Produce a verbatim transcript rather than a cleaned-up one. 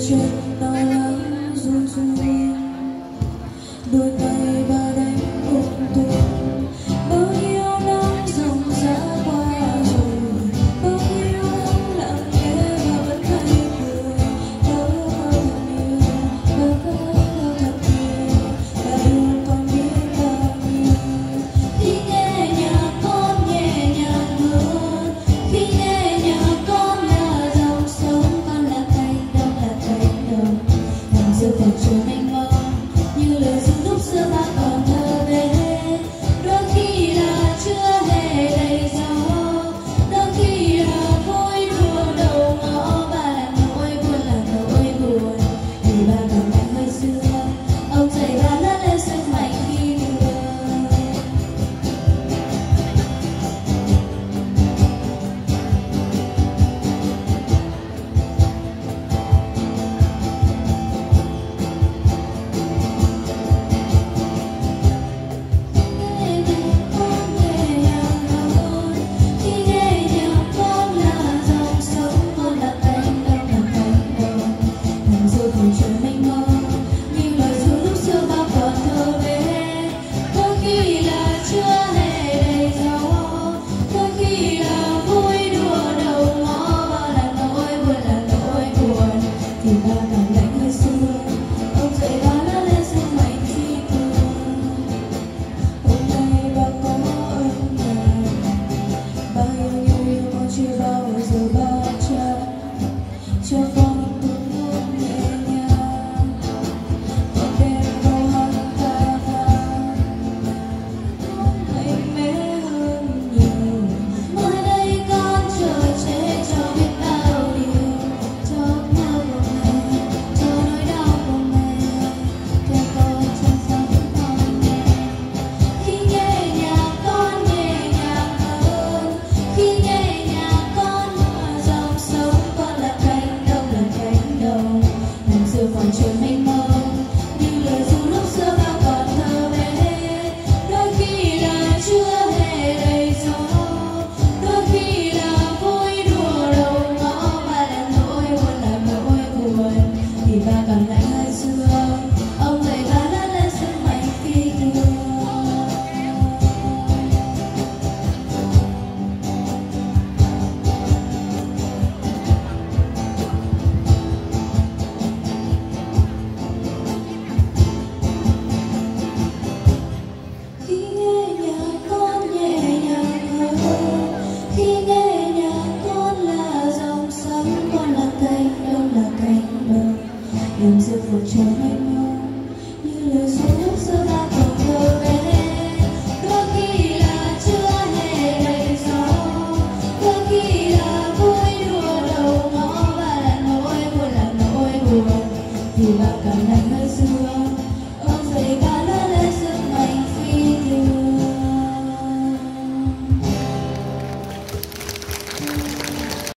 chuyện lo lắng run run, đôi tay ba đánh ôm tuôn bao nhiêu năm dòng dã qua rồi, bao nhiêu năm lặng nghe và vẫn hay cười. Đâu có thật nhiều, đâu có thật nhiều, ta yêu con biết bao nhiêu. Khi nghe nhạc con nhẹ nhàng hơn, khi nghe nhạc con là dòng sống, con là cánh đồng, là cánh đồng nằm giữa khoảng trời mênh mông như lời ru lúc xưa ta còn thơ bé. Đôi khi là chưa hề đầy gió, đôi khi là vui đùa đầu ngõ, và là nỗi buồn, là nỗi buồn vì ba còn anh hơi xưa. Ông dạy ba lớn lên sức mạnh khi người. Cho con từng hôn nhẹ nhàng, con đêm câu hát ca vang, con mạnh mẽ hơn nhiều. Mới đây con chờ che cho biết bao điều, cho ước mơ của mẹ, cho nỗi đau của mẹ, kêu con trong giấc con nghe. Khi nghe nhạc con nhẹ nhàng hơn, khi nghe nhạc con là dòng sống, con là cánh nằm giữa khoảng trời mênh mông như lời ru lúc xưa bao còn thơ bé. Đôi khi là chưa hề đầy gió, đôi khi là vui đùa đầu ngõ, và là nỗi buồn, là nỗi buồn vì ba còn lạnh hơi xưa. Ông dạy ba lớn lên sức mạnh phi thường. Nằm giữa vùng trời